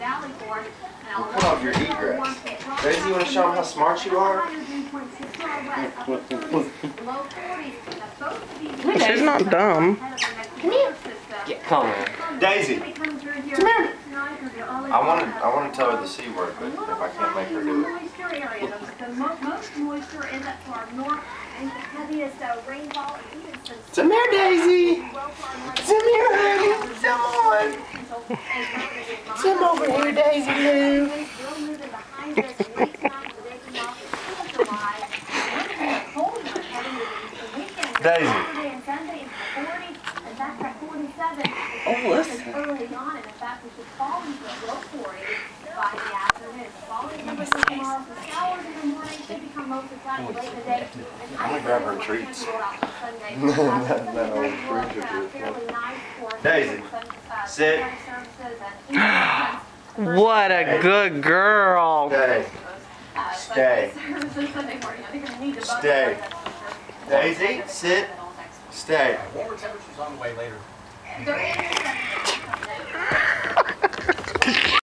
Well, cut off your egress. Daisy, you want to show them how smart you are? She's not dumb. Come on. Daisy! Come here. I want to tell her the C word, but if I can't make her do it. Come here, Daisy! Come here, honey! Come on! Come over here, Daisy Lou! Daisy! Oh, listen. I'm gonna grab her treats. Daisy, sit. What a good girl. Stay. Stay. Daisy, sit. Stay. Warmer temperatures on the way later.